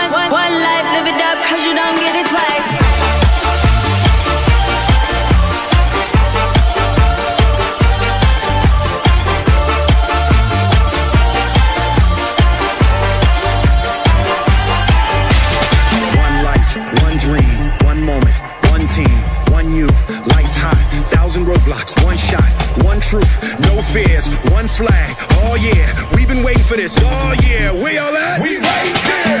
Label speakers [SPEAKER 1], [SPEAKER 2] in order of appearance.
[SPEAKER 1] One life, live it up, cause you don't get it twice.
[SPEAKER 2] One life, one dream, one moment, one team, one you, lights high, 1,000 roadblocks, one shot, one truth, no fears, one flag, oh yeah, we've been waiting for this, oh yeah, we all at? We right here!